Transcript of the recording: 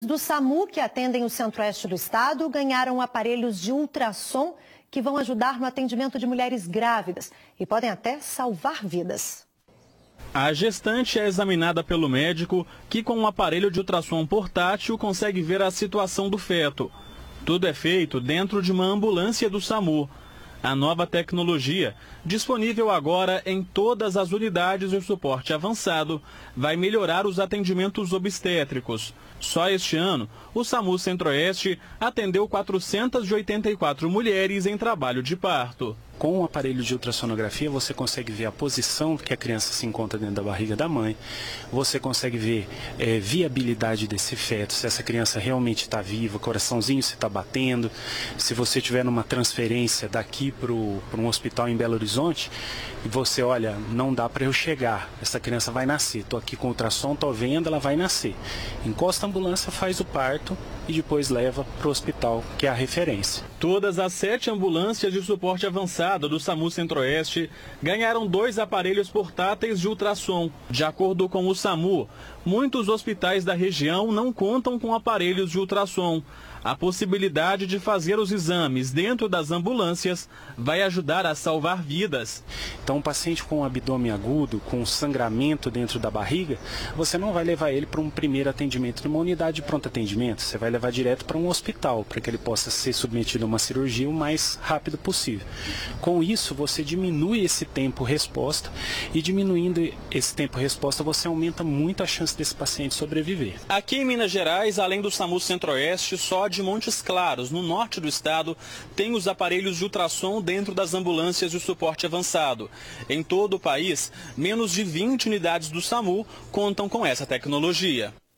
do SAMU que atendem o centro-oeste do estado ganharam aparelhos de ultrassom que vão ajudar no atendimento de mulheres grávidas e podem até salvar vidas. A gestante é examinada pelo médico que, com um aparelho de ultrassom portátil, consegue ver a situação do feto. Tudo é feito dentro de uma ambulância do SAMU. A nova tecnologia, disponível agora em todas as unidades de suporte avançado, vai melhorar os atendimentos obstétricos. Só este ano, o SAMU Centro-Oeste atendeu 484 mulheres em trabalho de parto. Com o aparelho de ultrassonografia, você consegue ver a posição que a criança se encontra dentro da barriga da mãe. Você consegue ver viabilidade desse feto, se essa criança realmente está viva, o coraçãozinho se está batendo. Se você tiver numa transferência daqui para um hospital em Belo Horizonte, e você, olha, não dá para eu chegar, essa criança vai nascer. Estou aqui com o ultrassom, estou vendo, ela vai nascer. Encosta a ambulância, faz o parto e depois leva para o hospital, que é a referência. Todas as 7 ambulâncias de suporte avançado do SAMU Centro-Oeste ganharam 2 aparelhos portáteis de ultrassom. De acordo com o SAMU, muitos hospitais da região não contam com aparelhos de ultrassom. A possibilidade de fazer os exames dentro das ambulâncias vai ajudar a salvar vidas. Então, um paciente com abdômen agudo, com sangramento dentro da barriga, você não vai levar ele para um primeiro atendimento numa unidade de pronto atendimento. Você vai levar direto para um hospital, para que ele possa ser submetido a uma cirurgia o mais rápido possível. Com isso, você diminui esse tempo-resposta e, diminuindo esse tempo-resposta, você aumenta muito a chance desse paciente sobreviver. Aqui em Minas Gerais, além do SAMU Centro-Oeste, só de Montes Claros, no norte do estado, tem os aparelhos de ultrassom dentro das ambulâncias de suporte avançado. Em todo o país, menos de 20 unidades do SAMU contam com essa tecnologia.